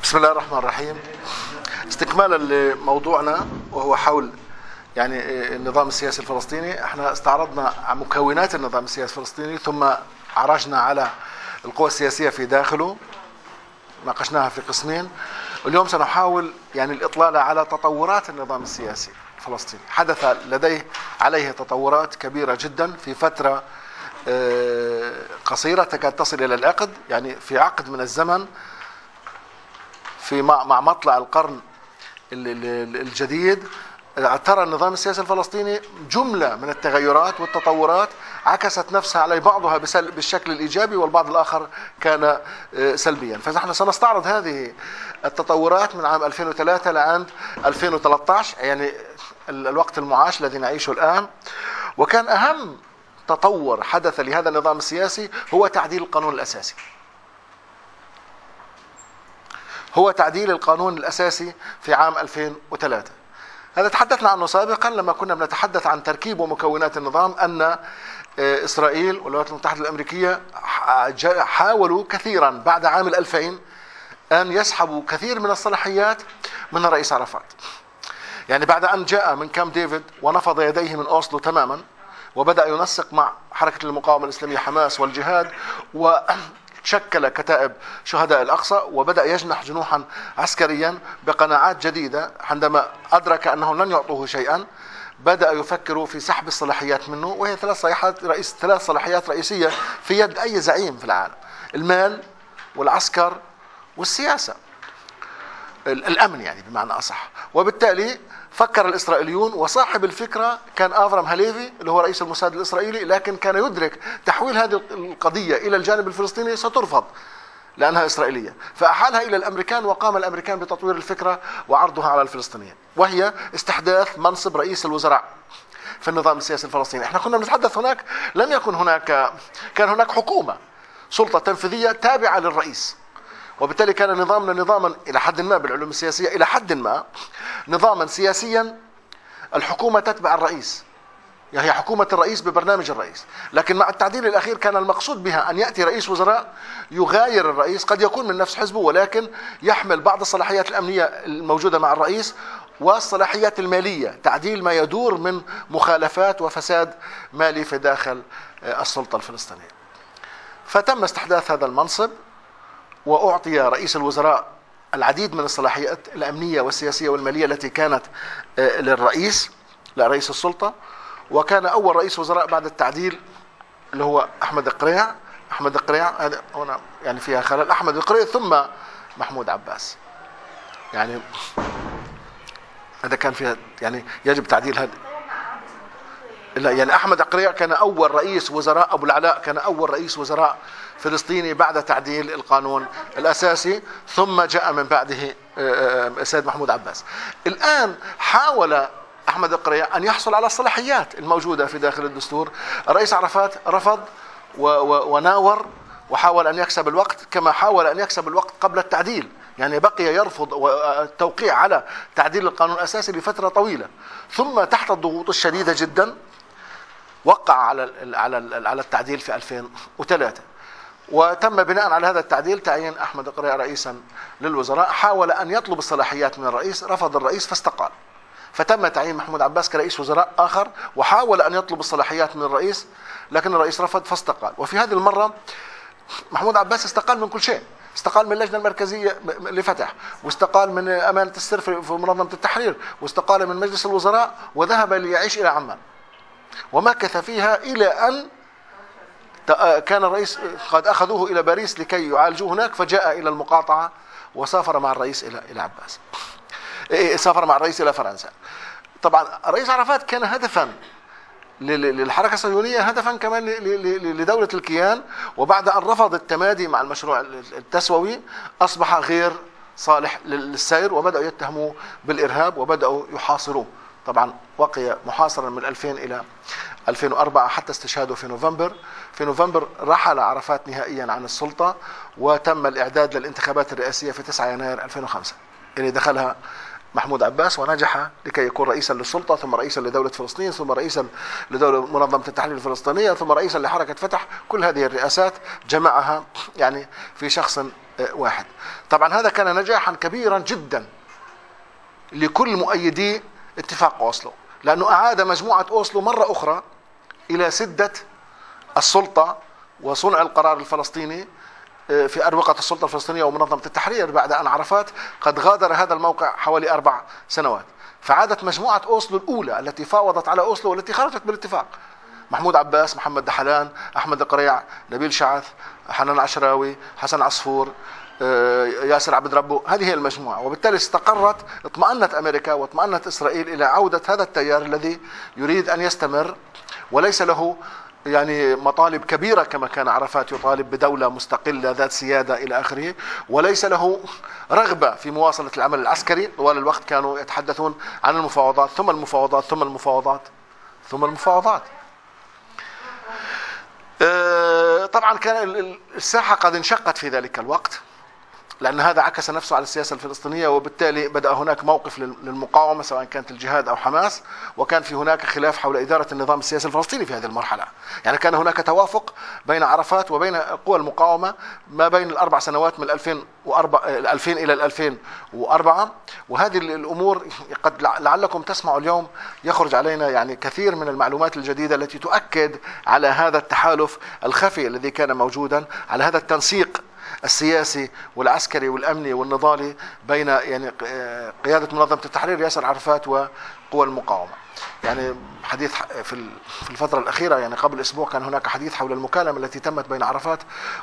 بسم الله الرحمن الرحيم. استكمالا لموضوعنا وهو حول النظام السياسي الفلسطيني، احنا استعرضنا مكونات النظام السياسي الفلسطيني ثم عرجنا على القوى السياسية في داخله، ناقشناها في قسمين. اليوم سنحاول الإطلالة على تطورات النظام السياسي الفلسطيني. حدث عليه تطورات كبيرة جدا في فترة قصيرة تكاد تصل إلى العقد، في عقد من الزمن مع مطلع القرن الجديد. ترى النظام السياسي الفلسطيني جملة من التغيرات والتطورات عكست نفسها على بعضها بالشكل الإيجابي والبعض الآخر كان سلبيا. فنحن سنستعرض هذه التطورات من عام 2003 لعند 2013، الوقت المعاش الذي نعيشه الآن. وكان أهم تطور حدث لهذا النظام السياسي هو تعديل القانون الأساسي. في عام 2003. هذا تحدثنا عنه سابقا لما كنا بنتحدث عن تركيب ومكونات النظام، أن إسرائيل والولايات المتحدة الأمريكية حاولوا كثيرا بعد عام 2000 أن يسحبوا كثير من الصلاحيات من الرئيس عرفات. بعد أن جاء من كامب ديفيد ونفض يديه من أوسلو تماما وبدأ ينسق مع حركة المقاومة الإسلامية حماس والجهاد، شكل كتائب شهداء الأقصى وبدأ يجنح جنوحا عسكريا بقناعات جديدة. عندما أدرك أنهم لن يعطوه شيئا بدأ يفكروا في سحب الصلاحيات منه، وهي ثلاث صلاحيات رئيسية في يد أي زعيم في العالم: المال والعسكر والسياسة، الأمن بمعنى أصح. وبالتالي فكر الإسرائيليون، وصاحب الفكرة كان آفرام هاليفي اللي هو رئيس الموساد الإسرائيلي، لكن كان يدرك تحويل هذه القضية إلى الجانب الفلسطيني سترفض لأنها إسرائيلية، فأحالها إلى الأمريكان، وقام الأمريكان بتطوير الفكرة وعرضها على الفلسطينيين، وهي استحداث منصب رئيس الوزراء في النظام السياسي الفلسطيني. احنا كنا بنتحدث هناك كان هناك حكومة، سلطة تنفيذية تابعة للرئيس، وبالتالي كان نظامنا نظاما إلى حد ما بالعلوم السياسية إلى حد ما نظاما سياسيا الحكومة تتبع الرئيس، هي حكومة الرئيس ببرنامج الرئيس. لكن مع التعديل الأخير كان المقصود بها أن يأتي رئيس وزراء يغاير الرئيس، قد يكون من نفس حزبه ولكن يحمل بعض الصلاحيات الأمنية الموجودة مع الرئيس والصلاحيات المالية، تعديل ما يدور من مخالفات وفساد مالي في داخل السلطة الفلسطينية. فتم استحداث هذا المنصب، وأعطي رئيس الوزراء العديد من الصلاحيات الأمنية والسياسية والمالية التي كانت لرئيس السلطة. وكان أول رئيس وزراء بعد التعديل اللي هو أحمد القريع هذا هنا فيها خلل، أحمد القريع ثم محمود عباس. هذا كان فيها يجب تعديل هذا. لا، أحمد القريع كان أول رئيس وزراء، أبو العلاء كان أول رئيس وزراء فلسطيني بعد تعديل القانون الأساسي، ثم جاء من بعده السيد محمود عباس. الآن حاول أحمد القريع أن يحصل على الصلاحيات الموجودة في داخل الدستور. الرئيس عرفات رفض وناور وحاول أن يكسب الوقت، كما حاول أن يكسب الوقت قبل التعديل. بقي يرفض التوقيع على تعديل القانون الأساسي لفترة طويلة، ثم تحت الضغوط الشديدة جدا وقع على التعديل في 2003. وتم بناء على هذا التعديل تعيين أحمد القريع رئيسا للوزراء. حاول أن يطلب الصلاحيات من الرئيس، رفض الرئيس فاستقال، فتم تعيين محمود عباس كرئيس وزراء آخر، وحاول أن يطلب الصلاحيات من الرئيس لكن الرئيس رفض فاستقال. وفي هذه المرة محمود عباس استقال من كل شيء، استقال من اللجنة المركزية لفتح، واستقال من أمانة السر في منظمة التحرير، واستقال من مجلس الوزراء، وذهب ليعيش إلى عمان ومكث فيها إلى أن كان الرئيس قد أخذوه إلى باريس لكي يعالجوه هناك، فجاء إلى المقاطعة وسافر مع الرئيس إلى عباس، سافر مع الرئيس إلى فرنسا. طبعا الرئيس عرفات كان هدفا للحركة الصهيونية، هدفا كمان لدولة الكيان، وبعد أن رفض التمادي مع المشروع التسووي أصبح غير صالح للسير، وبدأوا يتهموه بالإرهاب وبدأوا يحاصروه. طبعا بقي محاصرا من 2000 إلى 2004 حتى استشهاده في نوفمبر. في نوفمبر رحل عرفات نهائيا عن السلطة، وتم الإعداد للانتخابات الرئاسية في 9 يناير 2005 اللي دخلها محمود عباس ونجح لكي يكون رئيسا للسلطة، ثم رئيسا لدولة فلسطين، ثم رئيسا لدولة منظمة التحرير الفلسطينية، ثم رئيسا لحركة فتح. كل هذه الرئاسات جمعها في شخص واحد. طبعا هذا كان نجاحا كبيرا جدا لكل مؤيدي اتفاق أوسلو، لأنه أعاد مجموعة أوسلو مرة أخرى إلى سدة السلطة وصنع القرار الفلسطيني في أروقة السلطة الفلسطينية ومنظمة التحرير، بعد أن عرفات قد غادر هذا الموقع حوالي 4 سنوات. فعادت مجموعة أوسلو الأولى التي فاوضت على أوسلو والتي خرجت بالاتفاق، محمود عباس، محمد دحلان، أحمد القريع، نبيل شعث، حنان عشراوي، حسن عصفور، ياسر عبد ربه، هذه هي المجموعة. وبالتالي استقرت، اطمأنت أمريكا واطمأنت إسرائيل إلى عودة هذا التيار الذي يريد أن يستمر وليس له يعني مطالب كبيرة كما كان عرفات يطالب بدولة مستقلة ذات سيادة إلى آخره، وليس له رغبة في مواصلة العمل العسكري. طوال الوقت كانوا يتحدثون عن المفاوضات ثم المفاوضات ثم المفاوضات ثم المفاوضات. طبعا كان الساحة قد انشقت في ذلك الوقت، لأن هذا عكس نفسه على السياسة الفلسطينية، وبالتالي بدأ هناك موقف للمقاومة سواء كانت الجهاد أو حماس، وكان في هناك خلاف حول إدارة النظام السياسي الفلسطيني في هذه المرحلة. يعني كان هناك توافق بين عرفات وبين قوى المقاومة ما بين ال4 سنوات من 2000 إلى 2004. وهذه الأمور قد لعلكم تسمعوا اليوم يخرج علينا يعني كثير من المعلومات الجديدة التي تؤكد على هذا التحالف الخفي الذي كان موجودا، على هذا التنسيق السياسي والعسكري والأمني والنضالي بين يعني قيادة منظمة التحرير ياسر عرفات وقوى المقاومة. يعني حديث في الفترة الأخيرة، يعني قبل أسبوع كان هناك حديث حول المكالمة التي تمت بين عرفات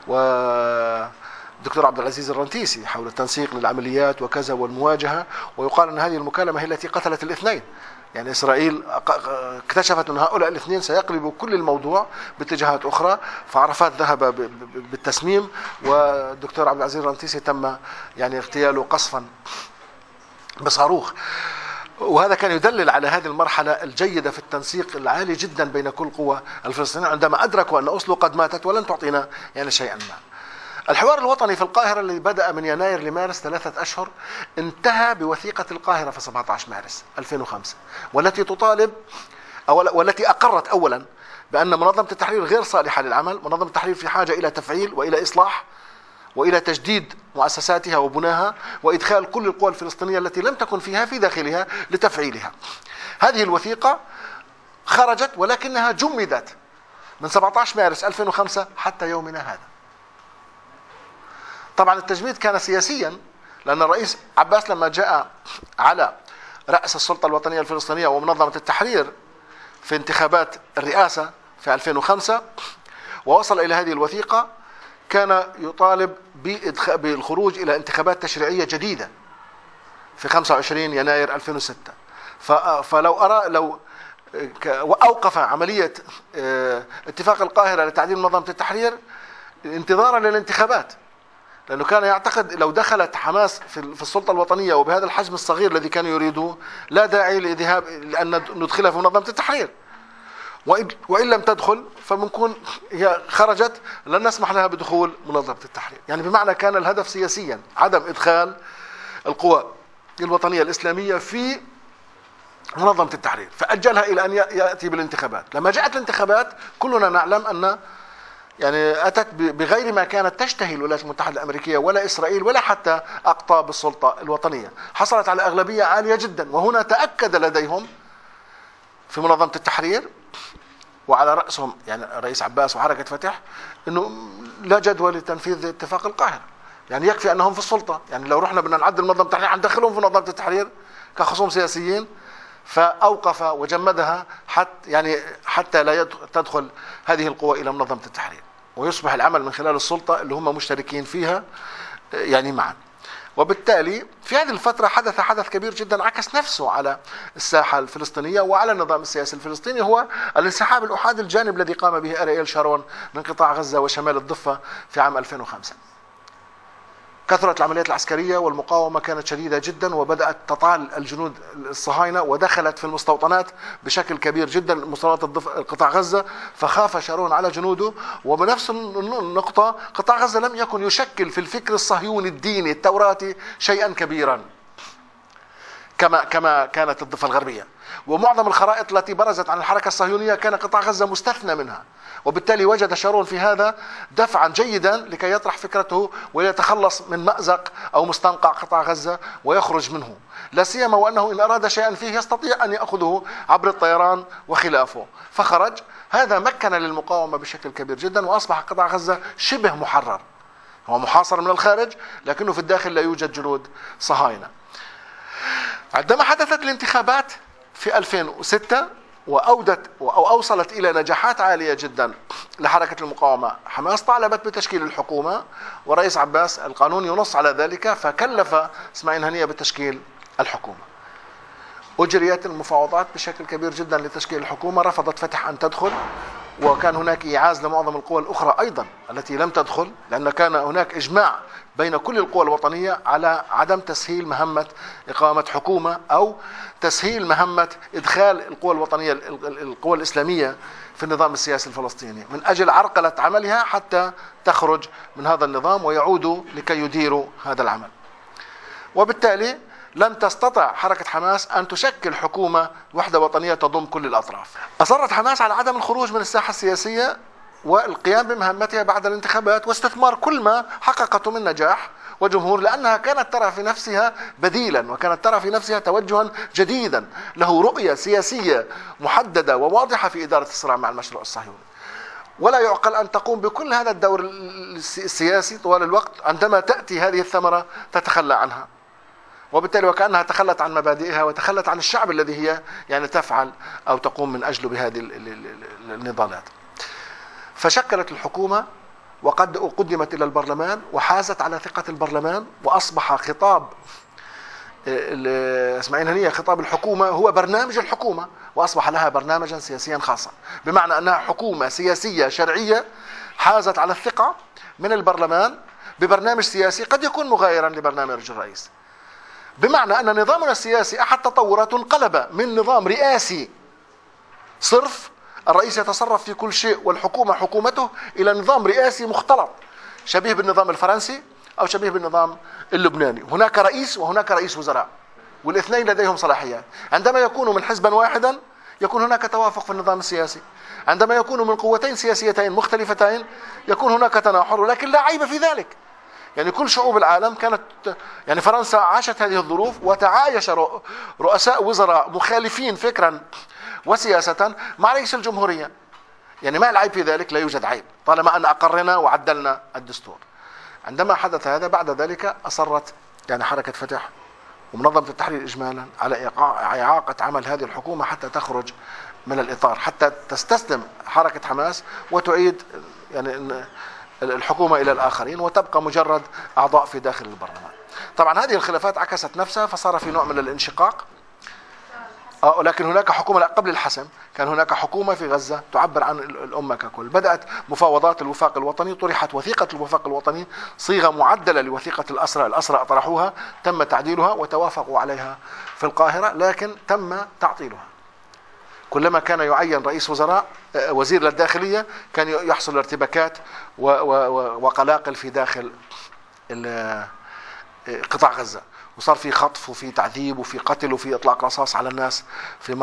ودكتور عبد العزيز الرنتيسي حول التنسيق للعمليات وكذا والمواجهة، ويقال أن هذه المكالمة هي التي قتلت الاثنين. يعني إسرائيل اكتشفت أن هؤلاء الاثنين سيقلبوا كل الموضوع باتجاهات أخرى، فعرفات ذهب بالتسميم، والدكتور عبد العزيز الرنتيسي تم يعني اغتياله قصفا بصاروخ. وهذا كان يدلل على هذه المرحلة الجيدة في التنسيق العالي جدا بين كل قوى الفلسطينيين عندما أدركوا أن أوسلو قد ماتت ولن تعطينا يعني شيئا ما. الحوار الوطني في القاهرة الذي بدأ من يناير لمارس 3 أشهر انتهى بوثيقة القاهرة في 17 مارس 2005، والتي تطالب والتي أقرت أولا بأن منظمة التحرير غير صالحة للعمل، منظمة التحرير في حاجة إلى تفعيل وإلى إصلاح وإلى تجديد مؤسساتها وبناها وإدخال كل القوى الفلسطينية التي لم تكن فيها في داخلها لتفعيلها. هذه الوثيقة خرجت ولكنها جمدت من 17 مارس 2005 حتى يومنا هذا. طبعا التجميد كان سياسيا، لأن الرئيس عباس لما جاء على رأس السلطة الوطنية الفلسطينية ومنظمة التحرير في انتخابات الرئاسة في 2005 ووصل إلى هذه الوثيقة، كان يطالب بالخروج إلى انتخابات تشريعية جديدة في 25 يناير 2006. لو أوقف عملية اتفاق القاهرة لتعديل منظمة التحرير انتظارا للانتخابات، لأنه كان يعتقد لو دخلت حماس في السلطة الوطنية وبهذا الحجم الصغير الذي كانوا يريدوه لا داعي لذهاب لأن ندخلها في منظمة التحرير، وإن لم تدخل فمنكون هي خرجت لن نسمح لها بدخول منظمة التحرير. يعني بمعنى كان الهدف سياسيا عدم إدخال القوى الوطنية الإسلامية في منظمة التحرير، فأجلها إلى أن يأتي بالانتخابات. لما جاءت الانتخابات كلنا نعلم أن يعني أتت بغير ما كانت تشتهي الولايات المتحدة الأمريكية ولا إسرائيل ولا حتى أقطاب السلطة الوطنية. حصلت على أغلبية عالية جدا، وهنا تأكد لديهم في منظمة التحرير وعلى رأسهم يعني الرئيس عباس وحركة فتح أنه لا جدوى لتنفيذ اتفاق القاهرة. يعني يكفي أنهم في السلطة، يعني لو رحنا بدنا نعدل منظمة التحرير حندخلهم في منظمة التحرير كخصوم سياسيين. فأوقف وجمدها حتى لا تدخل هذه القوى إلى منظمة التحرير، ويصبح العمل من خلال السلطة اللي هم مشتركين فيها يعني معا. وبالتالي في هذه الفترة حدث كبير جدا عكس نفسه على الساحة الفلسطينية وعلى النظام السياسي الفلسطيني، هو الانسحاب الأحادي الجانب الذي قام به أرييل شارون من قطاع غزة وشمال الضفة في عام 2005. كثرت العمليات العسكرية والمقاومة كانت شديدة جدا، وبدأت تطال الجنود الصهاينة ودخلت في المستوطنات بشكل كبير جدا، مستوطنات قطاع غزة، فخاف شارون على جنوده. وبنفس النقطة قطاع غزة لم يكن يشكل في الفكر الصهيوني الديني التوراتي شيئا كبيرا. كما كانت الضفة الغربية. ومعظم الخرائط التي برزت عن الحركة الصهيونية كان قطاع غزة مستثنى منها، وبالتالي وجد شارون في هذا دفعا جيدا لكي يطرح فكرته ويتخلص من مأزق أو مستنقع قطاع غزة ويخرج منه، لا سيما وأنه إن أراد شيئا فيه يستطيع أن يأخذه عبر الطيران وخلافه، فخرج. هذا مكن للمقاومة بشكل كبير جدا، وأصبح قطاع غزة شبه محرر، هو محاصر من الخارج لكنه في الداخل لا يوجد جنود صهاينة. عندما حدثت الانتخابات في 2006 وأوصلت إلى نجاحات عالية جدا لحركة المقاومة، حماس طالبت بتشكيل الحكومة، ورئيس عباس القانون ينص على ذلك، فكلف إسماعيل هنية بتشكيل الحكومة. أجريت المفاوضات بشكل كبير جدا لتشكيل الحكومة، رفضت فتح أن تدخل، وكان هناك إيعاز لمعظم القوى الأخرى أيضا التي لم تدخل، لأن كان هناك إجماع بين كل القوى الوطنية على عدم تسهيل مهمة إقامة حكومة أو تسهيل مهمة إدخال القوى الوطنية القوى الإسلامية في النظام السياسي الفلسطيني من أجل عرقلة عملها حتى تخرج من هذا النظام ويعودوا لكي يديروا هذا العمل. وبالتالي لم تستطع حركة حماس أن تشكل حكومة وحدة وطنية تضم كل الأطراف. أصرت حماس على عدم الخروج من الساحة السياسية والقيام بمهمتها بعد الانتخابات واستثمار كل ما حققته من نجاح وجمهور، لأنها كانت ترى في نفسها بديلا، وكانت ترى في نفسها توجها جديدا له رؤية سياسية محددة وواضحة في إدارة الصراع مع المشروع الصهيوني. ولا يعقل أن تقوم بكل هذا الدور السياسي طوال الوقت عندما تأتي هذه الثمرة تتخلى عنها، وبالتالي وكأنها تخلت عن مبادئها وتخلت عن الشعب الذي هي يعني تفعل أو تقوم من أجله بهذه النضالات. فشكلت الحكومة وقد قدمت إلى البرلمان وحازت على ثقة البرلمان، وأصبح خطاب إسماعيل هنية خطاب الحكومة هو برنامج الحكومة، وأصبح لها برنامجا سياسيا خاصا، بمعنى أنها حكومة سياسية شرعية حازت على الثقة من البرلمان ببرنامج سياسي قد يكون مغايرا لبرنامج الرئيس، بمعنى أن نظامنا السياسي أحد تطوراته انقلب من نظام رئاسي صرف الرئيس يتصرف في كل شيء والحكومة حكومته إلى نظام رئاسي مختلط شبيه بالنظام الفرنسي أو شبيه بالنظام اللبناني. هناك رئيس وهناك رئيس وزراء، والاثنين لديهم صلاحيات. عندما يكونوا من حزبا واحدا يكون هناك توافق في النظام السياسي، عندما يكونوا من قوتين سياسيتين مختلفتين يكون هناك تناحر، ولكن لا عيب في ذلك. يعني كل شعوب العالم كانت، يعني فرنسا عاشت هذه الظروف وتعايش رؤساء وزراء مخالفين فكرا وسياسة مع رئيس الجمهورية، يعني ما العيب في ذلك؟ لا يوجد عيب طالما أن أقرنا وعدلنا الدستور. عندما حدث هذا بعد ذلك أصرت يعني حركة فتح ومنظمة التحرير إجمالا على إعاقة عمل هذه الحكومة حتى تخرج من الإطار، حتى تستسلم حركة حماس وتعيد يعني الحكومة إلى الآخرين وتبقى مجرد أعضاء في داخل البرلمان. طبعا هذه الخلافات عكست نفسها فصار في نوع من الانشقاق، لكن هناك حكومة قبل الحسم كان هناك حكومة في غزة تعبر عن الأمة ككل. بدأت مفاوضات الوفاق الوطني، طرحت وثيقة الوفاق الوطني صيغة معدلة لوثيقة الأسرى أطرحوها، تم تعديلها وتوافقوا عليها في القاهرة، لكن تم تعطيلها. كلما كان يعين رئيس وزراء وزير للداخلية كان يحصل ارتباكات وقلاقل في داخل قطاع غزة، وصار في خطف وفي تعذيب وفي قتل وفي إطلاق رصاص على الناس في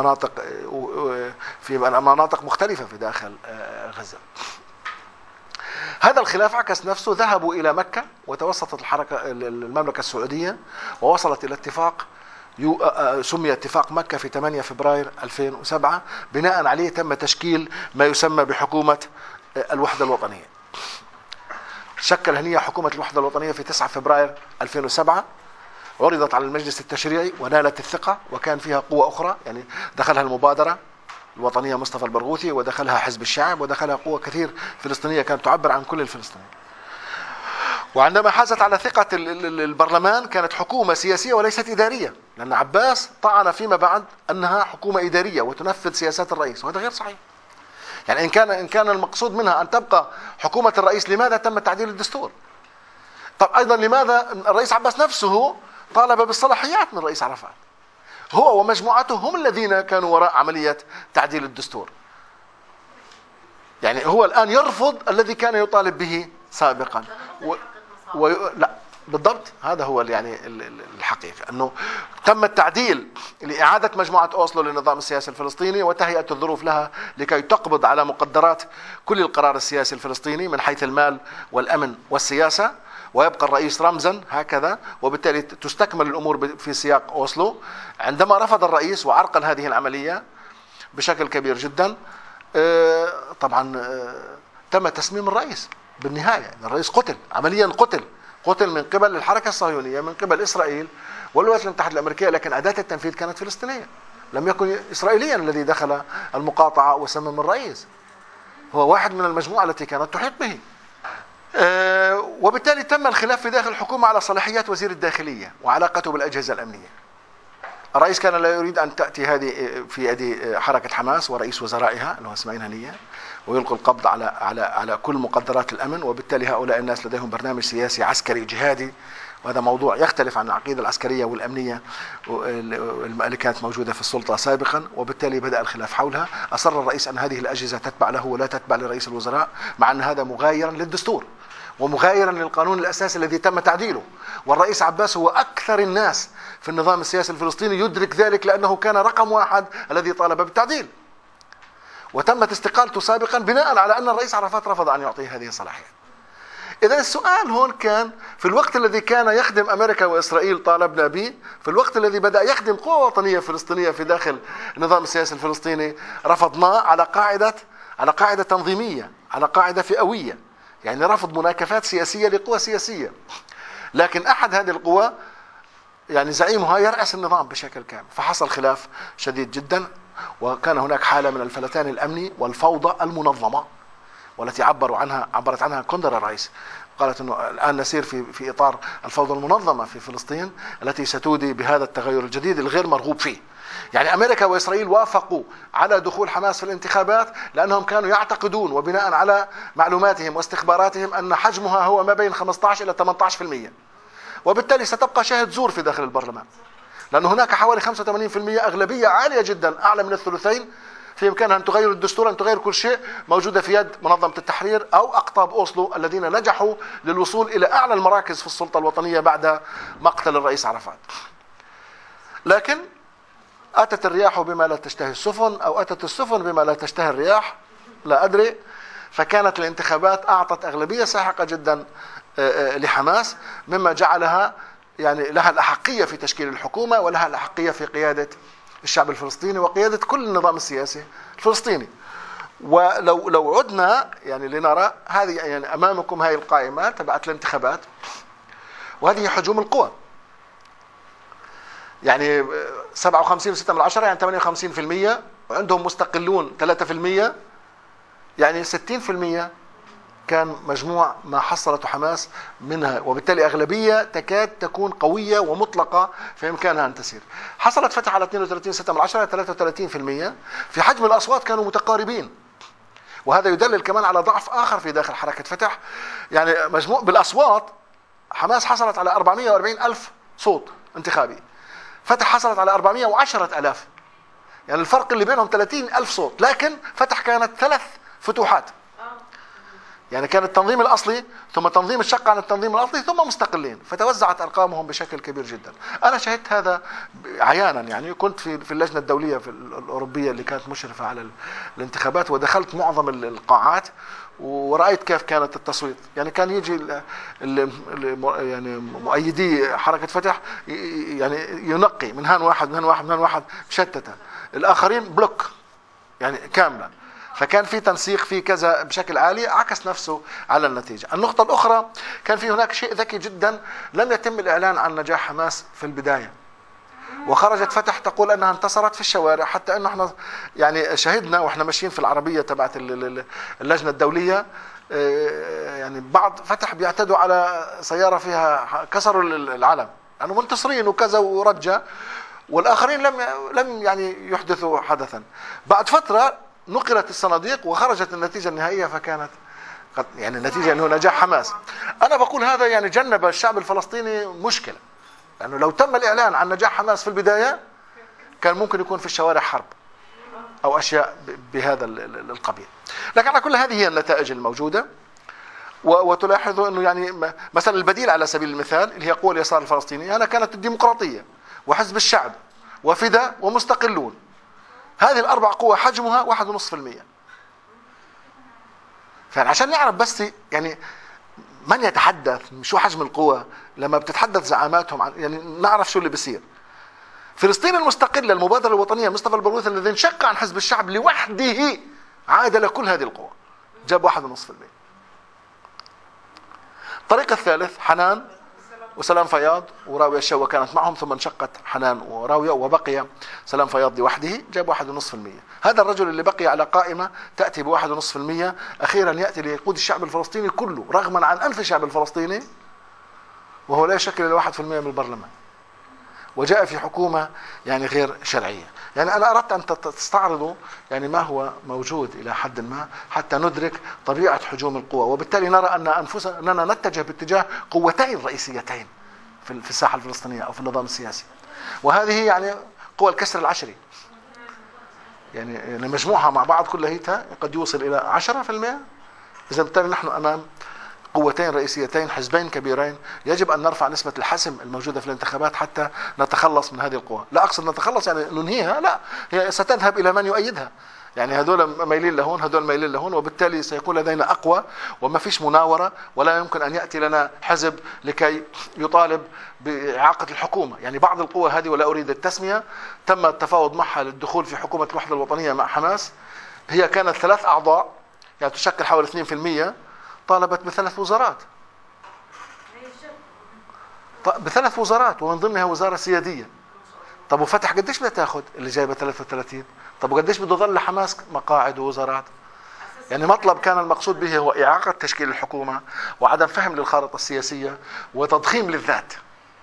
مناطق مختلفة في داخل غزة. هذا الخلاف عكس نفسه، ذهبوا إلى مكة وتوسطت المملكة السعودية ووصلت إلى اتفاق سمي اتفاق مكة في 8 فبراير 2007. بناء عليه تم تشكيل ما يسمى بحكومة الوحدة الوطنية. شكل هنية حكومة الوحدة الوطنية في 9 فبراير 2007، عرضت على المجلس التشريعي ونالت الثقة، وكان فيها قوة أخرى يعني دخلها المبادرة الوطنية مصطفى البرغوثي، ودخلها حزب الشعب، ودخلها قوة كثير فلسطينية كانت تعبر عن كل الفلسطينيين. وعندما حازت على ثقة البرلمان كانت حكومة سياسية وليست إدارية، لأن عباس طعن فيما بعد أنها حكومة إدارية وتنفذ سياسات الرئيس، وهذا غير صحيح. يعني إن كان المقصود منها أن تبقى حكومة الرئيس، لماذا تم تعديل الدستور؟ طب أيضا لماذا الرئيس عباس نفسه طالب بالصلاحيات من الرئيس عرفات؟ هو ومجموعته هم الذين كانوا وراء عملية تعديل الدستور. يعني هو الآن يرفض الذي كان يطالب به سابقا لا، بالضبط، هذا هو يعني الحقيقة، أنه تم التعديل لإعادة مجموعة أوسلو للنظام السياسي الفلسطيني وتهيئة الظروف لها لكي تقبض على مقدرات كل القرار السياسي الفلسطيني من حيث المال والأمن والسياسة، ويبقى الرئيس رمزا هكذا، وبالتالي تستكمل الأمور في سياق أوسلو. عندما رفض الرئيس وعرقل هذه العملية بشكل كبير جدا، طبعا تم تسميم الرئيس بالنهاية. الرئيس قتل عمليا، قتل من قبل الحركة الصهيونية، من قبل إسرائيل والولايات المتحدة الأمريكية، لكن أداة التنفيذ كانت فلسطينية. لم يكن إسرائيليا الذي دخل المقاطعة وسمم الرئيس، هو واحد من المجموعة التي كانت تحيط به. وبالتالي تم الخلاف في داخل الحكومة على صلاحيات وزير الداخلية وعلاقته بالأجهزة الأمنية. الرئيس كان لا يريد أن تأتي هذه في يد حركة حماس ورئيس وزرائها اللي هو اسماعيل هنية ويلقوا القبض على كل مقدرات الأمن، وبالتالي هؤلاء الناس لديهم برنامج سياسي عسكري جهادي، وهذا موضوع يختلف عن العقيدة العسكرية والأمنية اللي كانت موجودة في السلطة سابقا، وبالتالي بدأ الخلاف حولها. أصر الرئيس أن هذه الأجهزة تتبع له ولا تتبع لرئيس الوزراء، مع أن هذا مغايرا للدستور ومغايرا للقانون الأساسي الذي تم تعديله. والرئيس عباس هو أكثر الناس في النظام السياسي الفلسطيني يدرك ذلك، لأنه كان رقم واحد الذي طالب بالتعديل، وتمت استقالته سابقا بناء على أن الرئيس عرفات رفض أن يعطيه هذه الصلاحيات. إذا السؤال هون كان في الوقت الذي كان يخدم أمريكا وإسرائيل طالبنا به، في الوقت الذي بدأ يخدم قوة وطنية فلسطينية في داخل النظام السياسي الفلسطيني رفضناه على قاعدة تنظيمية، على قاعدة فئوية، يعني رفض مناكفات سياسية لقوى سياسية. لكن أحد هذه القوى يعني زعيمها يرأس النظام بشكل كامل، فحصل خلاف شديد جدا، وكان هناك حالة من الفلتان الأمني والفوضى المنظمة، والتي عبرت عنها كوندرارايس، قالت أنه الآن نسير في إطار الفوضى المنظمة في فلسطين التي ستودي بهذا التغير الجديد الغير مرغوب فيه. يعني أمريكا وإسرائيل وافقوا على دخول حماس في الانتخابات لأنهم كانوا يعتقدون وبناء على معلوماتهم واستخباراتهم أن حجمها هو ما بين 15 إلى 18%، وبالتالي ستبقى شاهد زور في داخل البرلمان، لأن هناك حوالي 85% أغلبية عالية جدا أعلى من الثلثين في إمكانها أن تغير الدستور، أن تغير كل شيء، موجودة في يد منظمة التحرير أو أقطاب أوسلو الذين نجحوا للوصول إلى أعلى المراكز في السلطة الوطنية بعد مقتل الرئيس عرفات. لكن أتت الرياح بما لا تشتهي السفن، أو أتت السفن بما لا تشتهي الرياح، لا أدري. فكانت الانتخابات أعطت أغلبية ساحقة جدا لحماس، مما جعلها يعني لها الأحقية في تشكيل الحكومة، ولها الأحقية في قيادة الشعب الفلسطيني وقيادة كل النظام السياسي الفلسطيني. ولو عدنا يعني لنرى هذه، يعني أمامكم هذه القائمة تبعت الانتخابات، وهذه حجوم القوى، يعني 57.6 يعني 58%، وعندهم مستقلون 3%، يعني 60% كان مجموع ما حصلته حماس منها، وبالتالي أغلبية تكاد تكون قوية ومطلقة في إمكانها أن تسير. حصلت فتح على 32.6 33%. في حجم الأصوات كانوا متقاربين، وهذا يدلل كمان على ضعف آخر في داخل حركة فتح. يعني مجموع بالأصوات حماس حصلت على 440 ألف صوت انتخابي، فتح حصلت على 410 ألاف، يعني الفرق اللي بينهم 30 ألف صوت. لكن فتح كانت 3 فتوحات، يعني كان التنظيم الأصلي ثم تنظيم الشق عن التنظيم الأصلي ثم مستقلين، فتوزعت أرقامهم بشكل كبير جدا. أنا شهدت هذا عيانا، يعني كنت في اللجنة الدولية في الأوروبية اللي كانت مشرفة على الانتخابات، ودخلت معظم القاعات ورأيت كيف كانت التصويت. يعني كان يجي يعني مؤيدي حركة فتح يعني ينقي من هان واحد مشتتة، الآخرين بلوك يعني كاملة، فكان في تنسيق في كذا بشكل عالي عكس نفسه على النتيجة. النقطة الأخرى، كان في هناك شيء ذكي جدا، لم يتم الإعلان عن نجاح حماس في البداية، وخرجت فتح تقول أنها انتصرت في الشوارع، حتى أنه احنا يعني شهدنا وإحنا ماشيين في العربية تبعت اللجنة الدولية، يعني بعض فتح بيعتدوا على سيارة فيها كسروا العلم يعني منتصرين وكذا ورجة، والآخرين لم يعني يحدثوا حدثا. بعد فترة نقلت الصناديق وخرجت النتيجة النهائية، فكانت يعني النتيجة أنه نجاح حماس. أنا بقول هذا يعني جنب الشعب الفلسطيني مشكلة، لأنه لو تم الإعلان عن نجاح حماس في البداية كان ممكن يكون في الشوارع حرب أو أشياء بهذا القبيل. لكن على كل هذه هي النتائج الموجودة. وتلاحظوا أنه يعني مثلا البديل على سبيل المثال اللي هي قوى اليسار الفلسطينية أنا كانت الديمقراطية وحزب الشعب وفدا ومستقلون. هذه الأربع قوى حجمها 1.5%. فعشان نعرف بس يعني من يتحدث شو حجم القوى لما بتتحدث زعاماتهم يعني نعرف شو اللي بيصير. فلسطين المستقلة المبادرة الوطنية مصطفى البرغوثي الذي انشق عن حزب الشعب لوحده عادل كل هذه القوى، جاب 1.5%. الطريق الثالث حنان وسلام فياض وراوية الشوى كانت معهم، ثم انشقت حنان وراوية وبقي سلام فياض لوحده جاب 1.5%. هذا الرجل اللي بقي على قائمة تأتي ب1.5% أخيرا يأتي ليقود الشعب الفلسطيني كله رغما عن أنف الشعب الفلسطيني، وهو لا يشكل إلا 1% من البرلمان، وجاء في حكومة يعني غير شرعية. يعني أنا أردت أن تستعرضوا يعني ما هو موجود إلى حد ما حتى ندرك طبيعة هجوم القوى، وبالتالي نرى أننا نتجه باتجاه قوتين رئيسيتين في الساحة الفلسطينية أو في النظام السياسي، وهذه يعني قوى الكسر العشري، يعني مجموعها مع بعض كلها قد يوصل إلى 10%. إذا بالتالي نحن أمام قوتين رئيسيتين، حزبين كبيرين، يجب أن نرفع نسبة الحسم الموجودة في الانتخابات حتى نتخلص من هذه القوى. لا أقصد نتخلص يعني ننهيها، لا، هي ستذهب إلى من يؤيدها، يعني هذول ميلين لهون هذول ميلين لهون، وبالتالي سيكون لدينا أقوى وما فيش مناورة، ولا يمكن أن يأتي لنا حزب لكي يطالب بإعاقة الحكومة. يعني بعض القوى هذه ولا أريد التسمية تم التفاوض معها للدخول في حكومة الوحدة الوطنية مع حماس، هي كانت 3 أعضاء يعني تشكل حوالي 2%، طالبت ب3 وزارات، ب3 وزارات ومن ضمنها وزارة سيادية. طب وفتح قديش بدها تاخذ اللي جايبه 33؟ طب وقديش بده يضل لحماس مقاعد ووزارات؟ يعني مطلب كان المقصود به هو إعاقة تشكيل الحكومة وعدم فهم للخارطة السياسية وتضخيم للذات.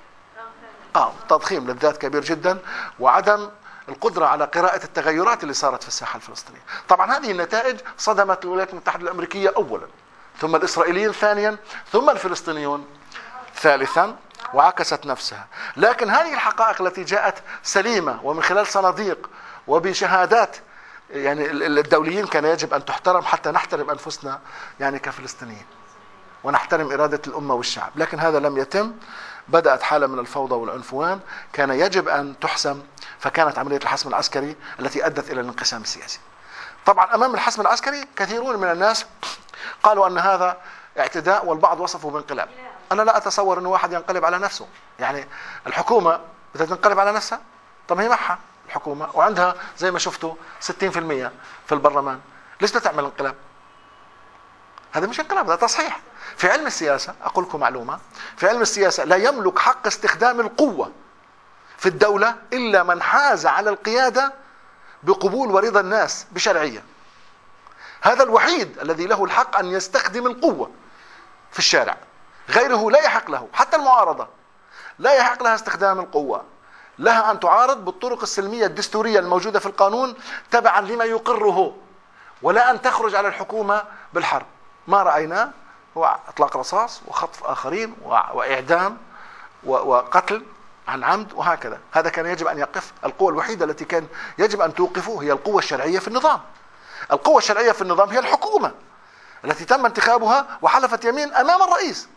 تضخيم للذات كبير جدا، وعدم القدرة على قراءة التغيرات اللي صارت في الساحة الفلسطينية. طبعا هذه النتائج صدمت الولايات المتحدة الأمريكية أولا، ثم الإسرائيليين ثانيا، ثم الفلسطينيون ثالثا، وعكست نفسها. لكن هذه الحقائق التي جاءت سليمة ومن خلال صناديق وبشهادات يعني الدوليين كان يجب أن تحترم حتى نحترم أنفسنا يعني كفلسطينيين ونحترم إرادة الأمة والشعب، لكن هذا لم يتم. بدأت حالة من الفوضى والعنفوان كان يجب أن تحسم، فكانت عملية الحسم العسكري التي أدت إلى الانقسام السياسي. طبعا أمام الحسم العسكري كثيرون من الناس قالوا أن هذا اعتداء، والبعض وصفه بانقلاب. أنا لا أتصور أن واحد ينقلب على نفسه، يعني الحكومة بدها تنقلب على نفسها، طب هي معها الحكومة وعندها زي ما شفتوا 60% في البرلمان، ليش بدها تعمل انقلاب؟ هذا مش انقلاب، هذا تصحيح. في علم السياسة أقول لكم معلومة، في علم السياسة لا يملك حق استخدام القوة في الدولة إلا من حاز على القيادة بقبول ورضا الناس بشرعية. هذا الوحيد الذي له الحق أن يستخدم القوة في الشارع، غيره لا يحق له. حتى المعارضة لا يحق لها استخدام القوة، لها أن تعارض بالطرق السلمية الدستورية الموجودة في القانون تبعا لما يقره، ولا أن تخرج على الحكومة بالحرب. ما رأيناه هو إطلاق رصاص وخطف آخرين وإعدام وقتل عن عمد وهكذا. هذا كان يجب أن يقف. القوة الوحيدة التي كان يجب أن توقفه هي القوة الشرعية في النظام. القوة الشرعية في النظام هي الحكومة التي تم انتخابها وحلفت يمين أمام الرئيس.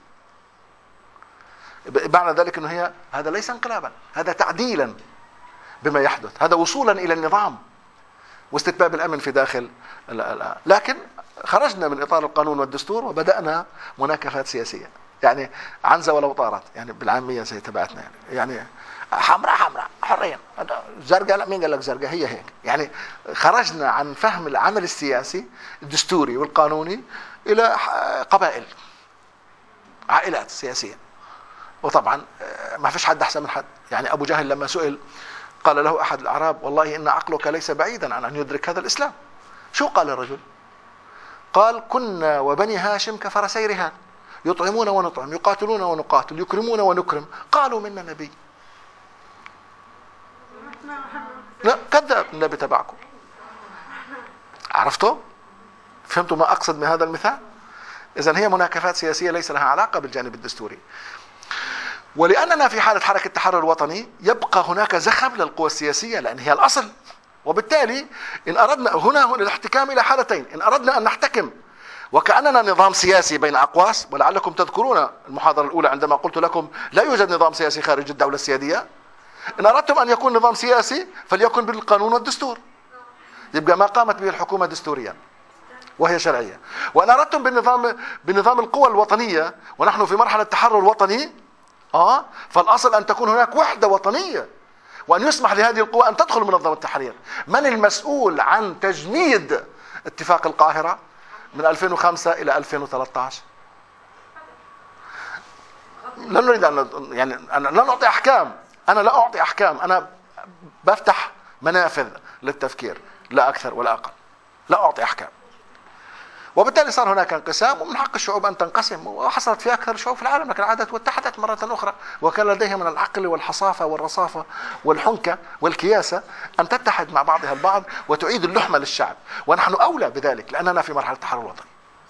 معنى ذلك أنه هذا ليس انقلابا، هذا تعديلا بما يحدث، هذا وصولا إلى النظام واستتباب الأمن في داخل. لكن خرجنا من إطار القانون والدستور وبدأنا مناكفات سياسية، يعني عنزة ولو طارت، يعني بالعامية زي تبعتنا، يعني حمراء حمراء حريا، زرقاء لا، مين قال لك زرقاء؟ هي هيك. يعني خرجنا عن فهم العمل السياسي الدستوري والقانوني إلى قبائل، عائلات سياسية. وطبعا ما فيش حد أحسن من حد. يعني أبو جهل لما سئل قال له أحد الأعراب: والله إن عقلك ليس بعيدا عن أن يدرك هذا الإسلام. شو قال الرجل؟ قال: كنا وبني هاشم كفرسي رهان، يطعمون ونطعم، يقاتلون ونقاتل، يكرمون ونكرم، قالوا منا نبي. لا، كذاب النبي تبعكم. عرفتوا؟ فهمتوا ما أقصد من هذا المثال؟ إذن هي مناكفات سياسية ليس لها علاقة بالجانب الدستوري. ولأننا في حالة حركة التحرر الوطني يبقى هناك زخم للقوى السياسية لأن هي الأصل. وبالتالي إن أردنا هنا الاحتكام إلى حالتين: إن أردنا أن نحتكم وكأننا نظام سياسي بين أقواس. ولعلكم تذكرون المحاضرة الأولى عندما قلت لكم لا يوجد نظام سياسي خارج الدولة السيادية. إن أردتم أن يكون نظام سياسي فليكن بالقانون والدستور، يبقى ما قامت به الحكومة دستوريا وهي شرعية. وإن أردتم بنظام القوى الوطنية ونحن في مرحلة تحرر وطني، فالأصل أن تكون هناك وحدة وطنية وأن يسمح لهذه القوى أن تدخل منظمة التحرير. من المسؤول عن تجميد اتفاق القاهرة من 2005 إلى 2013؟ لا نريد أنا لا نعطي أحكام، أنا لا أعطي أحكام، أنا بفتح منافذ للتفكير لا أكثر ولا أقل، لا أعطي أحكام. وبالتالي صار هناك انقسام، ومن حق الشعوب أن تنقسم، وحصلت في أكثر الشعوب في العالم، لكن عادت واتحدت مرة أخرى، وكان لديها من العقل والحصافة والرصافة والحنكة والكياسة أن تتحد مع بعضها البعض وتعيد اللحمة للشعب، ونحن أولى بذلك لأننا في مرحلة تحرر وطني.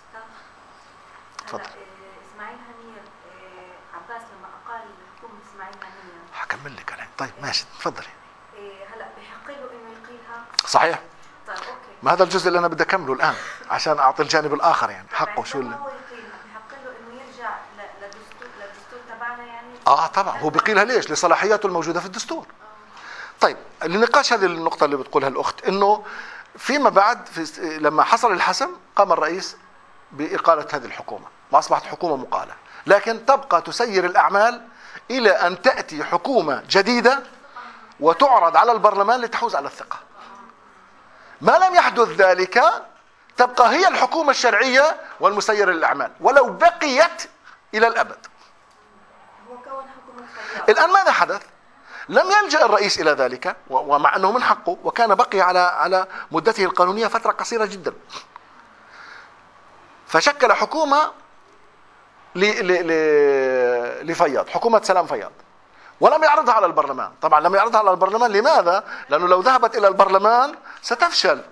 تفضل. إسماعيل هنية، عباس لما أقال حكومة إسماعيل هنية هكمل لك أنا. طيب ماشي، تفضلي. هلا بحق له إنه يقيلها؟ صحيح. طيب أوكي. ما هذا الجزء اللي أنا بدي أكمله الآن عشان أعطي الجانب الآخر، يعني حقه شو اللي هو يقيلها بحق له إنه يرجع للدستور تبعنا يعني؟ طبعا هو بيقيلها ليش؟ لصلاحياته الموجودة في الدستور. طيب لنقاش هذه النقطة اللي بتقولها الأخت، إنه فيما بعد لما حصل الحسم قام الرئيس بإقالة هذه الحكومة وأصبحت حكومة مقالة، لكن تبقى تسير الأعمال إلى أن تأتي حكومة جديدة وتعرض على البرلمان لتحوز على الثقة. ما لم يحدث ذلك تبقى هي الحكومة الشرعية والمسير للأعمال ولو بقيت إلى الأبد. الآن ماذا حدث؟ لم يلجأ الرئيس إلى ذلك، ومع أنه من حقه، وكان بقي على مدته القانونية فترة قصيرة جدا، فشكل حكومة لفياض، حكومة سلام فياض، ولم يعرضها على البرلمان. طبعا لم يعرضها على البرلمان، لماذا؟ لأنه لو ذهبت إلى البرلمان ستفشل،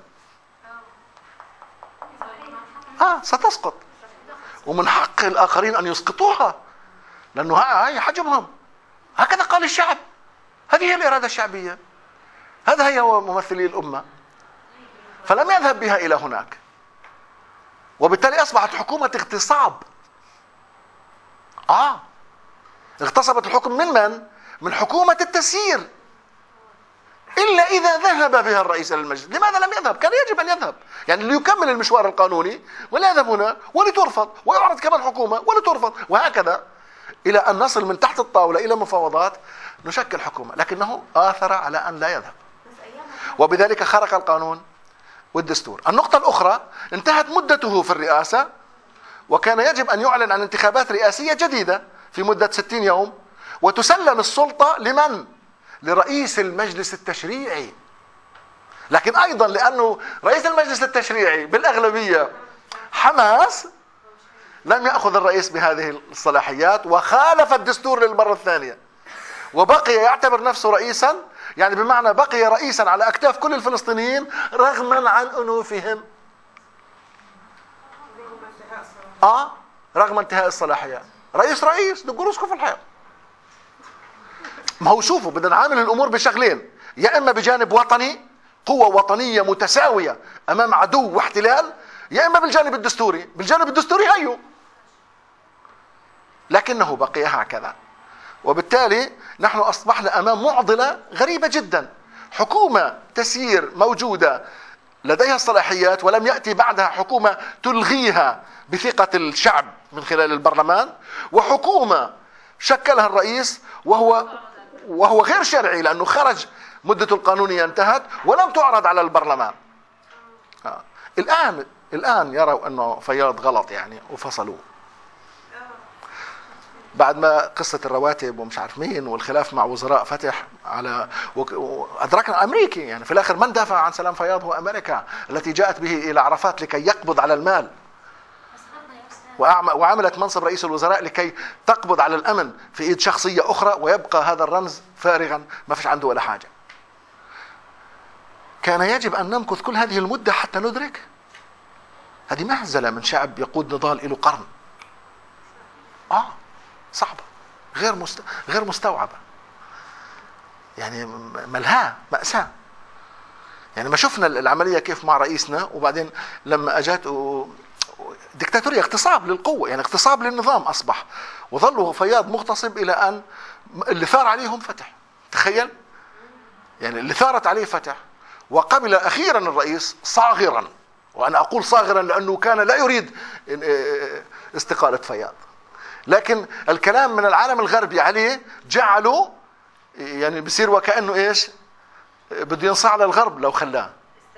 ستسقط، ومن حق الآخرين أن يسقطوها، لأنه هاي حجمهم. هكذا قال الشعب، هذه هي الإرادة الشعبية، هذا هي هو ممثلي الأمة، فلم يذهب بها إلى هناك، وبالتالي أصبحت حكومة اغتصاب. اغتصبت الحكم من؟ من حكومة التسيير، إلا إذا ذهب بها الرئيس إلى المجلس. لماذا لم يذهب؟ كان يجب أن يذهب، يعني ليكمل المشوار القانوني، ولا يذهب هنا ولترفض، ويعرض كمان حكومة ولترفض، وهكذا إلى أن نصل من تحت الطاولة إلى مفاوضات نشكل حكومة. لكنه آثر على أن لا يذهب، وبذلك خرق القانون والدستور. النقطة الأخرى، انتهت مدته في الرئاسة، وكان يجب أن يعلن عن انتخابات رئاسية جديدة في مدة 60 يوم، وتسلم السلطة لمن؟ لرئيس المجلس التشريعي. لكن أيضا لأنه رئيس المجلس التشريعي بالأغلبية حماس، لم يأخذ الرئيس بهذه الصلاحيات وخالف الدستور للمرة الثانية، وبقي يعتبر نفسه رئيسا، يعني بمعنى بقي رئيسا على أكتاف كل الفلسطينيين رغما عن أنوفهم. رغم انتهاء الصلاحيات. رئيس دقوا في الحياة. ما هو شوفوا، بدنا نعامل الأمور بشغلين، يا إما بجانب وطني، قوة وطنية متساوية أمام عدو واحتلال، يا إما بالجانب الدستوري. بالجانب الدستوري هيو، لكنه بقي هكذا، وبالتالي نحن أصبحنا أمام معضلة غريبة جدا. حكومة تسيير موجودة لديها الصلاحيات، ولم يأتي بعدها حكومة تلغيها بثقة الشعب من خلال البرلمان، وحكومة شكلها الرئيس وهو غير شرعي لأنه خرج، مدته القانونية انتهت ولم تعرض على البرلمان. الآن يروا أنه فياض غلط يعني وفصلوه، بعد ما قصة الرواتب ومش عارف مين والخلاف مع وزراء فتح على أدركنا أمريكي، يعني في الآخر من دافع عن سلام فياض هو أمريكا التي جاءت به إلى عرفات لكي يقبض على المال، وعملت منصب رئيس الوزراء لكي تقبض على الأمن في إيد شخصية أخرى، ويبقى هذا الرمز فارغا ما فيش عنده ولا حاجة. كان يجب أن نمكث كل هذه المدة حتى ندرك هذه مهزلة من شعب يقود نضال له قرن. صعبة، غير مستوعبة، يعني ملهاة مأساة. يعني ما شفنا العملية كيف مع رئيسنا، وبعدين لما أجت ديكتاتورية، اغتصاب للقوة، يعني اغتصاب للنظام أصبح. وظلوا فياض مغتصب إلى أن اللي ثار عليهم فتح. تخيل يعني اللي ثارت عليه فتح، وقبل أخيرا الرئيس صاغرا، وأنا أقول صاغرا لأنه كان لا يريد استقالة فياض، لكن الكلام من العالم الغربي عليه جعله يعني بصير وكأنه إيش بده ينصاع للغرب لو خلاه.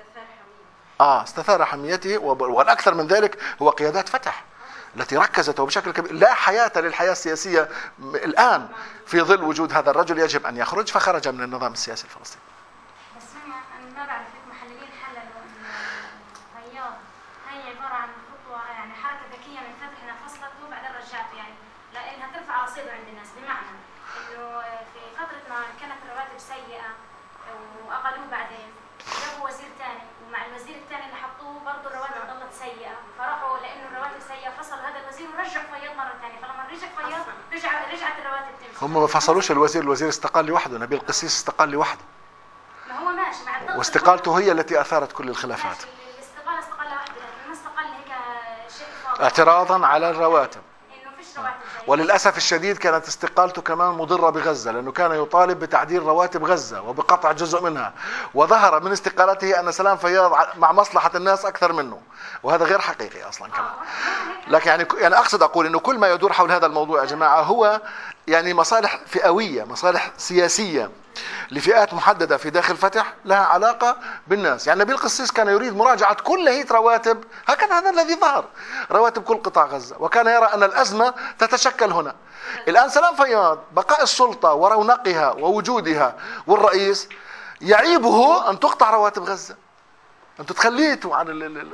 استثار حميته. والأكثر من ذلك هو قيادات فتح التي ركزت وبشكل كبير. لا حياة للحياة السياسية الآن في ظل وجود هذا الرجل، يجب أن يخرج، فخرج من النظام السياسي الفلسطيني. بس أنا ما بعرف محللين حللوا إن فياض هي عبارة عن خطوة يعني حركة ذكية من فتح إنها فصلته وبعدين رجعته، يعني لأنها ترفع رصيده عند الناس، بمعنى إنه في فترة ما كانت الرواتب سيئة وأقلوه بعدين جابوا وزير ثاني، ومع الوزير الثاني اللي حطوه برضه الرواتب ضلت سيئة، فراحوا لأنه الرواتب سيئة فصل هذا الوزير ورجع فياض مرة ثانية، فلما رجع فياض رجعت الرواتب تمشي. هم ما فصلوش الوزير استقال لوحده، نبيل قسيس استقال لوحده. ما هو ماشي مع الضغط، واستقالته هي التي أثارت كل الخلافات. الاستقالة استقال لوحده، لكن ما استقال هيك شيء فاضي. اعتراضا على الرواتب. إنه فيش رواتب. وللأسف الشديد كانت استقالته كمان مضرة بغزة، لأنه كان يطالب بتعديل رواتب غزة وبقطع جزء منها، وظهر من استقالته أن سلام فياض مع مصلحة الناس أكثر منه، وهذا غير حقيقي أصلا كمان. لكن يعني أقصد أقول أنه كل ما يدور حول هذا الموضوع يا جماعة هو يعني مصالح فئوية، مصالح سياسية لفئات محددة في داخل فتح لها علاقة بالناس. يعني نبيل قسيس كان يريد مراجعة كل هيئة رواتب، هكذا هذا الذي ظهر، رواتب كل قطاع غزة، وكان يرى أن الأزمة تتشكل هنا. الآن سلام فياض بقاء السلطة ورونقها ووجودها والرئيس يعيبه أن تقطع رواتب غزة. أنتم تخليتوا عن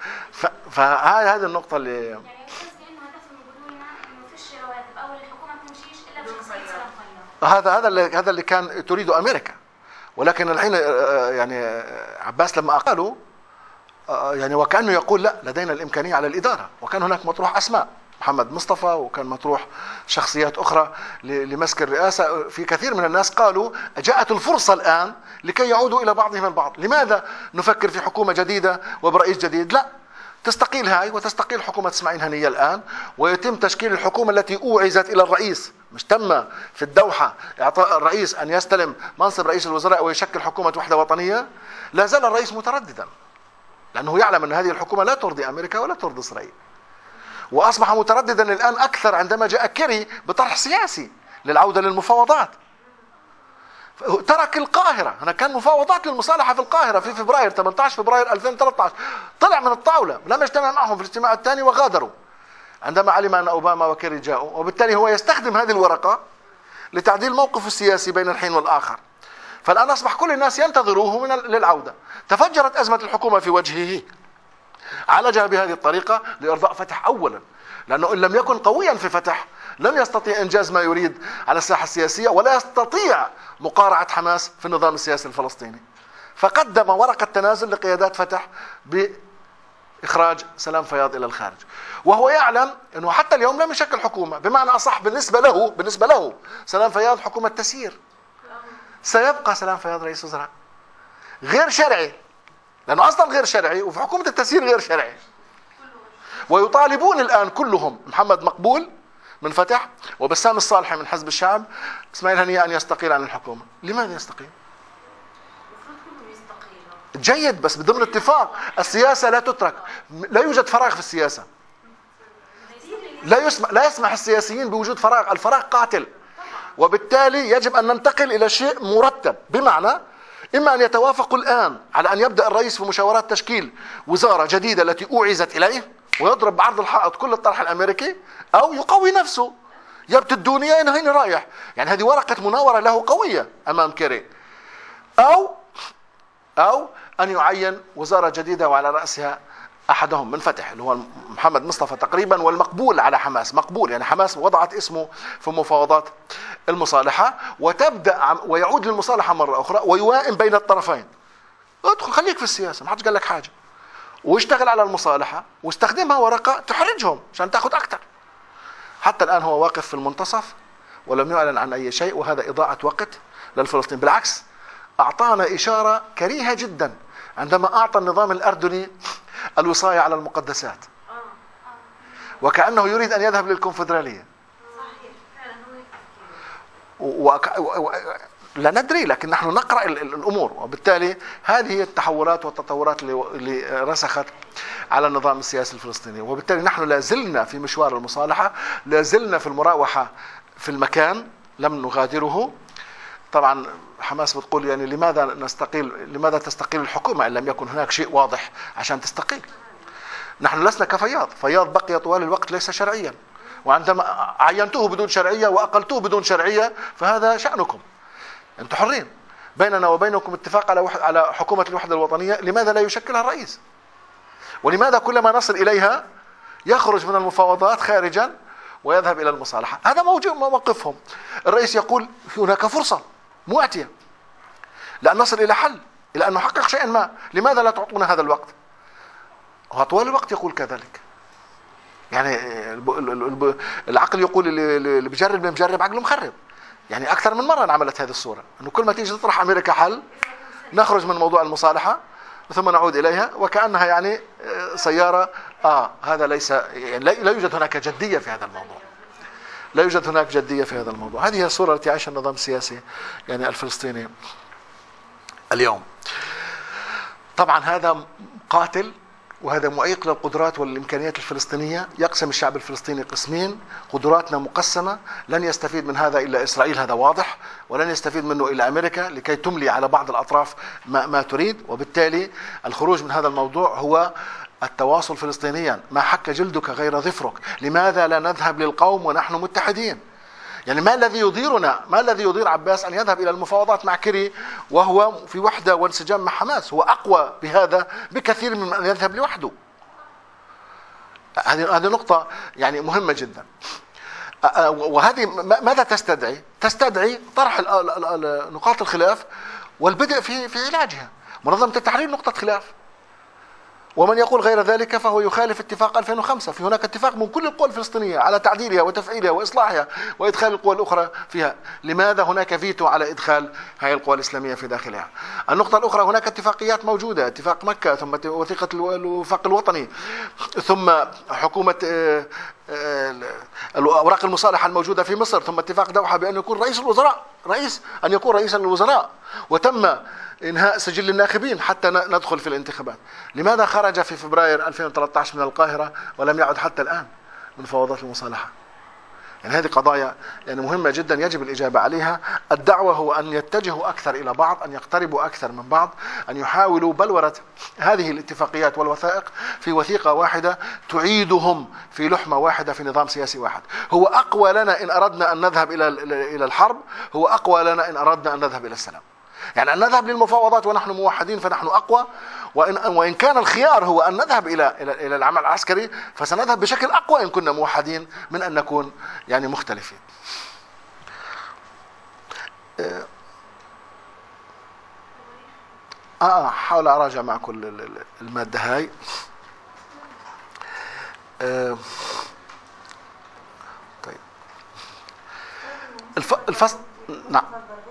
فهذه النقطة اللي يعني قصدي إنه هدفهم يقولوا لنا إنه فيش رواتب أو الحكومة ما تمشيش إلا بشخصية سلام فياض. هذا اللي كان تريده أمريكا. ولكن الحين يعني عباس لما أقالوا يعني وكأنه يقول لا، لدينا الإمكانية على الإدارة، وكان هناك مطروح أسماء، محمد مصطفى، وكان مطروح شخصيات أخرى لمسك الرئاسة. في كثير من الناس قالوا جاءت الفرصة الآن لكي يعودوا إلى بعضهم البعض. لماذا نفكر في حكومة جديدة وبرئيس جديد؟ لا، تستقيل هاي وتستقيل حكومة إسماعيل هنية الآن، ويتم تشكيل الحكومة التي أوعزت إلى الرئيس. مش تم في الدوحة إعطاء الرئيس أن يستلم منصب رئيس الوزراء ويشكل حكومة وحدة وطنية؟ لا زال الرئيس مترددا، لأنه يعلم أن هذه الحكومة لا ترضي أمريكا ولا ترضي إسرائيل، وأصبح مترددا الآن أكثر عندما جاء كيري بطرح سياسي للعودة للمفاوضات. ترك القاهرة، هنا كان مفاوضات للمصالحة في القاهرة في فبراير 18 فبراير 2013، طلع من الطاولة، لم يجتمع معهم في الاجتماع الثاني وغادروا عندما علم أن أوباما وكيري جاءوا. وبالتالي هو يستخدم هذه الورقة لتعديل موقفه السياسي بين الحين والآخر. فالآن أصبح كل الناس ينتظروه للعودة. تفجرت أزمة الحكومة في وجهه، عالجها بهذه الطريقة لإرضاء فتح أولا، لأنه إن لم يكن قويا في فتح لن يستطيع إنجاز ما يريد على الساحة السياسية، ولا يستطيع مقارعة حماس في النظام السياسي الفلسطيني. فقدم ورقة تنازل لقيادات فتح بإخراج سلام فياض إلى الخارج، وهو يعلم أنه حتى اليوم لم يشكل حكومة، بمعنى أصح بالنسبة له سلام فياض حكومة تسيير. سيبقى سلام فياض رئيس وزراء غير شرعي، لأنه أصلا غير شرعي، وفي حكومة التسيير غير شرعي. ويطالبون الآن كلهم، محمد مقبول من فتح وبسام الصالحي من حزب الشعب، إسماعيل هنية، أن يستقيل عن الحكومة. لماذا يستقيل؟ جيد، بس ضمن اتفاق. السياسة لا تترك، لا يوجد فراغ في السياسة، لا يسمح السياسيين بوجود فراغ، الفراغ قاتل. وبالتالي يجب أن ننتقل إلى شيء مرتب، بمعنى إما أن يتوافقوا الآن على أن يبدأ الرئيس في مشاورات تشكيل وزارة جديدة التي أوعزت إليه ويضرب بعرض الحائط كل الطرح الأمريكي، أو يقوي نفسه، يبت الدنيا هنا رايح. يعني هذه ورقة مناورة له قوية أمام كيري. أو أن يعين وزارة جديدة وعلى رأسها أحدهم من فتح اللي هو محمد مصطفى تقريبا، والمقبول على حماس، مقبول يعني حماس وضعت اسمه في مفاوضات المصالحة، وتبدأ ويعود للمصالحة مرة أخرى ويوائم بين الطرفين. ادخل خليك في السياسة، ما حدش قال لك حاجة، واشتغل على المصالحة واستخدمها ورقة تحرجهم عشان تأخذ أكثر. حتى الآن هو واقف في المنتصف ولم يعلن عن أي شيء، وهذا إضاعة وقت للفلسطينيين. بالعكس أعطانا إشارة كريهة جدا عندما أعطى النظام الأردني الوصاية على المقدسات. وكأنه يريد أن يذهب للكونفدرالية. صحيح فعلا هو لا ندري، لكن نحن نقرأ الأمور، وبالتالي هذه هي التحولات والتطورات اللي رسخت على النظام السياسي الفلسطيني. وبالتالي نحن لا زلنا في مشوار المصالحة، لا زلنا في المراوحة في المكان، لم نغادره. طبعا حماس بتقول يعني لماذا تستقيل الحكومة إن لم يكن هناك شيء واضح عشان تستقيل. نحن لسنا كفياض، فياض بقي طوال الوقت ليس شرعيا، وعندما عينتوه بدون شرعية وأقلتوه بدون شرعية فهذا شأنكم، أنتم حرين. بيننا وبينكم اتفاق على حكومة الوحدة الوطنية، لماذا لا يشكلها الرئيس؟ ولماذا كلما نصل إليها يخرج من المفاوضات خارجا ويذهب إلى المصالحة؟ هذا موقفهم. الرئيس يقول هناك فرصة مؤتية لأن نصل إلى حل، إلى أن نحقق شيئا ما، لماذا لا تعطونا هذا الوقت؟ وطوال الوقت يقول كذلك. يعني العقل يقول اللي بجرب عقله مخرب. يعني أكثر من مرة عملت هذه الصورة، أنه كل ما تيجي تطرح أمريكا حل نخرج من موضوع المصالحة ثم نعود إليها، وكأنها يعني سيارة. هذا ليس، يعني لا يوجد هناك جدية في هذا الموضوع، لا يوجد هناك جدية في هذا الموضوع. هذه هي الصورة التي يعيشها النظام السياسي يعني الفلسطيني اليوم. طبعا هذا قاتل، وهذا معيق للقدرات والإمكانيات الفلسطينية. يقسم الشعب الفلسطيني قسمين، قدراتنا مقسمة، لن يستفيد من هذا إلا إسرائيل، هذا واضح، ولن يستفيد منه إلا أمريكا لكي تملي على بعض الأطراف ما تريد. وبالتالي الخروج من هذا الموضوع هو التواصل فلسطينيا. ما حك جلدك غير ظفرك، لماذا لا نذهب للقوم ونحن متحدين؟ يعني ما الذي يضير عباس أن يذهب إلى المفاوضات مع كيري وهو في وحدة وانسجام مع حماس؟ هو أقوى بهذا بكثير من أن يذهب لوحده. هذه نقطة يعني مهمة جدا. وهذه ماذا تستدعي طرح نقاط الخلاف والبدء في علاجها. منظمة التحرير نقطة خلاف، ومن يقول غير ذلك فهو يخالف اتفاق 2005. في هناك اتفاق من كل القوى الفلسطينية على تعديلها وتفعيلها وإصلاحها وإدخال القوى الأخرى فيها. لماذا هناك فيتو على إدخال هذه القوى الإسلامية في داخلها؟ النقطة الأخرى، هناك اتفاقيات موجودة، اتفاق مكة، ثم وثيقة الوفاق الوطني، ثم حكومة الأوراق المصالحة الموجودة في مصر، ثم اتفاق دوحة بأن يكون رئيسا للوزراء، وتم إنهاء سجل الناخبين حتى ندخل في الانتخابات. لماذا خرج في فبراير 2013 من القاهرة ولم يعد حتى الآن من مفاوضات المصالحة؟ يعني هذه قضايا يعني مهمة جدا يجب الإجابة عليها. الدعوة هو أن يتجهوا أكثر إلى بعض، أن يقتربوا أكثر من بعض، أن يحاولوا بلورة هذه الاتفاقيات والوثائق في وثيقة واحدة تعيدهم في لحمة واحدة في نظام سياسي واحد. هو أقوى لنا إن أردنا أن نذهب إلى الحرب، هو أقوى لنا إن أردنا أن نذهب إلى السلام. يعني أن نذهب للمفاوضات ونحن موحدين فنحن أقوى، وإن كان الخيار هو أن نذهب إلى العمل العسكري فسنذهب بشكل أقوى إن كنا موحدين من أن نكون يعني مختلفين. حاول أراجع معكم المادة هاي. طيب الفصل. نعم.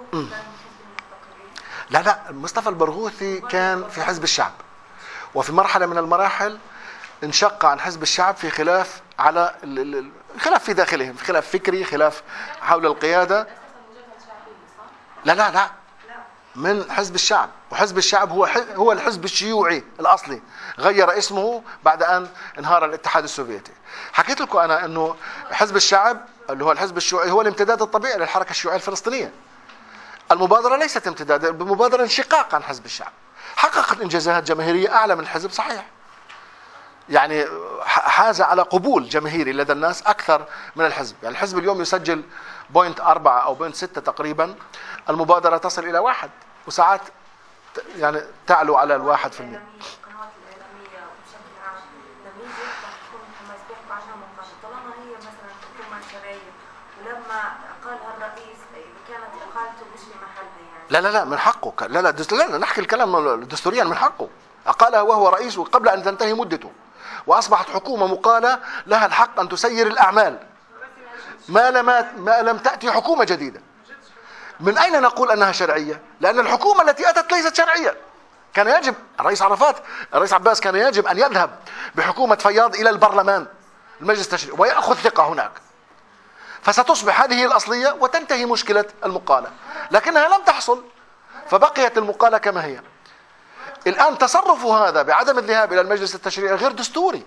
لا مصطفى البرغوثي كان في حزب الشعب، وفي مرحلة من المراحل انشق عن حزب الشعب في خلاف على خلاف في داخلهم، في خلاف فكري، خلاف حول القيادة. لا من حزب الشعب، وحزب الشعب هو الحزب الشيوعي الأصلي، غير اسمه بعد أن انهار الاتحاد السوفيتي. حكيت لكم أنا أنه حزب الشعب اللي هو الحزب الشيوعي هو الامتداد الطبيعي للحركة الشيوعية الفلسطينية. المبادرة ليست امتدادا، بمبادرة انشقاق عن حزب الشعب، حققت انجازات جماهيرية اعلى من الحزب صحيح، يعني حاز على قبول جماهيري لدى الناس اكثر من الحزب. يعني الحزب اليوم يسجل 0.4 او 0.6 تقريبا، المبادرة تصل الى 1 وساعات يعني تعلو على 1%. لا من حقه. لا نحكي الكلام دستوريا من حقه. أقالها وهو رئيس وقبل أن تنتهي مدته، وأصبحت حكومة مقالة لها الحق أن تسير الأعمال ما لم تأتي حكومة جديدة. من أين نقول أنها شرعية؟ لأن الحكومة التي أتت ليست شرعية. كان يجب الرئيس عباس كان يجب أن يذهب بحكومة فياض إلى البرلمان المجلس التشريعي ويأخذ ثقة هناك، فستصبح هذه هي الأصلية وتنتهي مشكلة المقالة، لكنها لم تحصل فبقيت المقالة كما هي. الآن تصرف هذا بعدم الذهاب إلى المجلس التشريعي غير دستوري،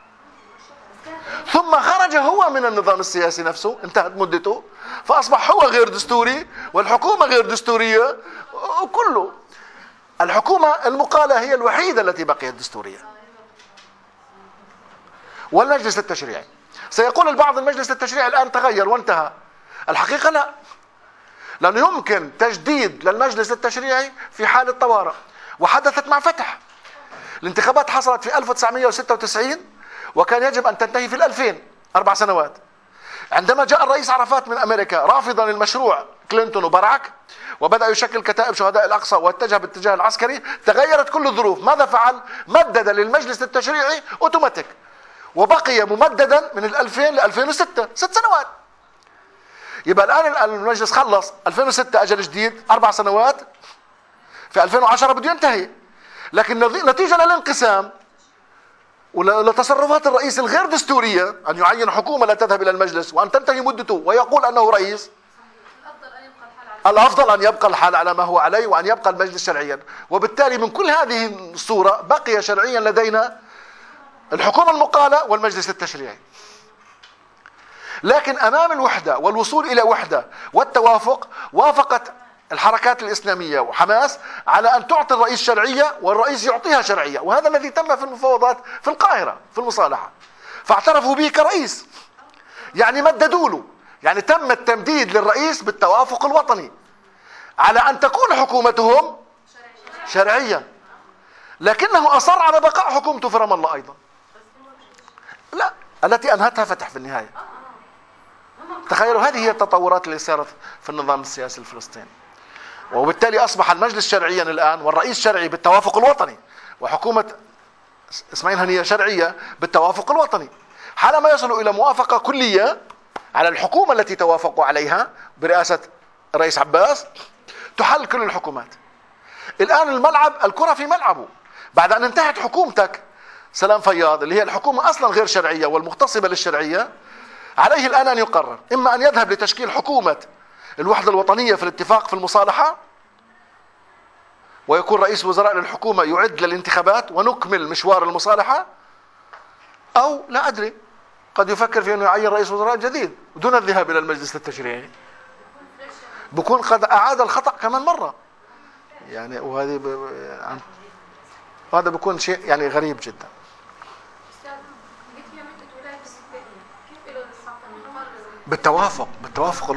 ثم خرج هو من النظام السياسي نفسه، انتهت مدته، فأصبح هو غير دستوري والحكومة غير دستورية، وكله الحكومة المقالة هي الوحيدة التي بقيت دستورية. والمجلس التشريعي سيقول البعض المجلس التشريعي الآن تغير وانتهى. الحقيقة لا، لأنه يمكن تجديد للمجلس التشريعي في حالة طوارئ، وحدثت مع فتح. الانتخابات حصلت في 1996 وكان يجب أن تنتهي في 2000، 4 سنوات. عندما جاء الرئيس عرفات من أمريكا رافضا المشروع كلينتون وباراك وبدأ يشكل كتائب شهداء الأقصى واتجه باتجاه العسكري، تغيرت كل الظروف. ماذا فعل؟ مدد للمجلس التشريعي اوتوماتيك، وبقي ممددا من 2000 ل 2006، 6 سنوات. يبقى الآن المجلس خلص 2006 أجل جديد 4 سنوات، في 2010 بده ينتهي. لكن نتيجة للانقسام ولتصرفات الرئيس الغير دستورية أن يعين حكومة لا تذهب إلى المجلس وأن تنتهي مدته ويقول أنه رئيس، الأفضل أن يبقى الحال على ما هو عليه وأن يبقى المجلس شرعيا. وبالتالي من كل هذه الصورة بقي شرعيا لدينا الحكومة المقالة والمجلس التشريعي. لكن أمام الوحدة والوصول إلى وحدة والتوافق، وافقت الحركات الإسلامية وحماس على أن تعطي الرئيس شرعية والرئيس يعطيها شرعية، وهذا الذي تم في المفاوضات في القاهرة في المصالحة، فاعترفوا به كرئيس، يعني مددوا له، يعني تم التمديد للرئيس بالتوافق الوطني على أن تكون حكومتهم شرعية. لكنه أصر على بقاء حكومته في رام الله أيضا، لا التي أنهتها فتح في النهاية. تخيلوا هذه هي التطورات اللي صارت في النظام السياسي الفلسطيني. وبالتالي أصبح المجلس شرعيا الآن والرئيس شرعي بالتوافق الوطني، وحكومة إسماعيل هنية شرعية بالتوافق الوطني. حالما يصلوا إلى موافقة كلية على الحكومة التي توافقوا عليها برئاسة الرئيس عباس، تحل كل الحكومات. الآن الملعب، الكرة في ملعبه. بعد أن انتهت حكومتك سلام فياض اللي هي الحكومة أصلا غير شرعية والمغتصبة للشرعية، عليه الآن أن يقرر إما أن يذهب لتشكيل حكومة الوحدة الوطنية في الاتفاق في المصالحة ويكون رئيس وزراء للحكومة يعد للانتخابات ونكمل مشوار المصالحة، أو لا أدري قد يفكر في أنه يعين رئيس وزراء جديد دون الذهاب إلى المجلس التشريعي. بكون قد أعاد الخطأ كمان مرة يعني، وهذا بيكون شيء يعني غريب جدا. بالتوافق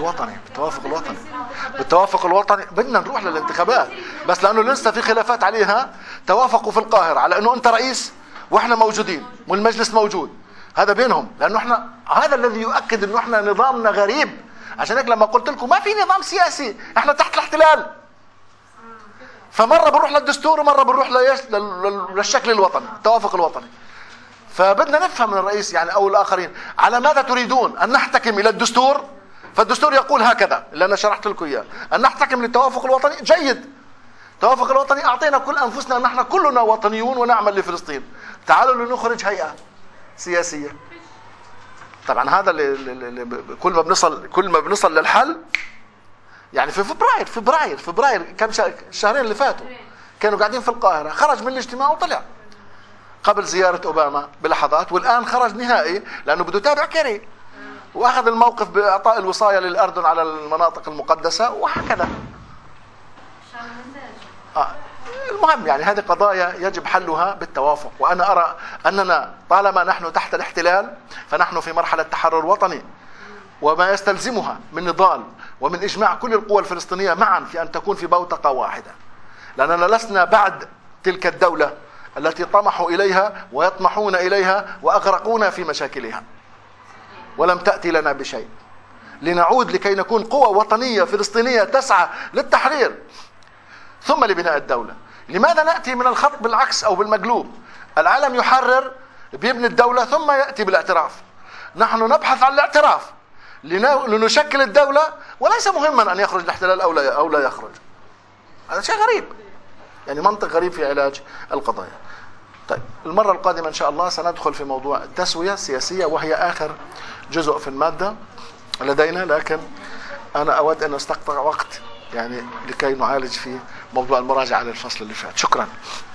الوطني بدنا نروح للانتخابات، بس لأنه لسه في خلافات عليها توافقوا في القاهرة على أنه أنت رئيس وإحنا موجودين والمجلس موجود، هذا بينهم، لأنه إحنا هذا الذي يؤكد أنه إحنا نظامنا غريب. عشان هيك لما قلت لكم ما في نظام سياسي، إحنا تحت الاحتلال، فمرة بنروح للدستور ومرة بنروح للشكل الوطني، التوافق الوطني. فبدنا نفهم من الرئيس يعني أو الآخرين على ماذا تريدون، أن نحتكم إلى الدستور؟ فالدستور يقول هكذا اللي أنا شرحت لكم إياه، أن نحتكم للتوافق الوطني. جيد، التوافق الوطني أعطينا كل أنفسنا أن نحن كلنا وطنيون ونعمل لفلسطين، تعالوا لنخرج هيئة سياسية. طبعا هذا اللي كل ما بنصل للحل يعني في فبراير كم الشهرين اللي فاتوا كانوا قاعدين في القاهرة، خرج من الاجتماع وطلع قبل زيارة أوباما بلحظات، والآن خرج نهائي لأنه بده يتابع كيري، وأخذ الموقف بإعطاء الوصاية للأردن على المناطق المقدسة وهكذا. المهم يعني هذه قضايا يجب حلها بالتوافق. وأنا أرى أننا طالما نحن تحت الاحتلال فنحن في مرحلة تحرر وطني، وما يستلزمها من نضال ومن إجماع كل القوى الفلسطينية معا في أن تكون في بوتقة واحدة، لأننا لسنا بعد تلك الدولة التي طمحوا إليها ويطمحون إليها وأغرقونا في مشاكلها ولم تأتي لنا بشيء. لنعود لكي نكون قوة وطنية فلسطينية تسعى للتحرير ثم لبناء الدولة. لماذا نأتي من الخط بالعكس أو بالمقلوب؟ العالم يحرر بيبني الدولة ثم يأتي بالاعتراف، نحن نبحث عن الاعتراف لنشكل الدولة، وليس مهما أن يخرج الاحتلال أو لا يخرج. هذا شيء غريب يعني، منطق غريب في علاج القضايا. طيب المرة القادمة إن شاء الله سندخل في موضوع التسوية السياسية، وهي آخر جزء في المادة لدينا، لكن أنا أود أن أستقطع وقت يعني لكي نعالج في موضوع المراجعة للفصل اللي فات. شكرا.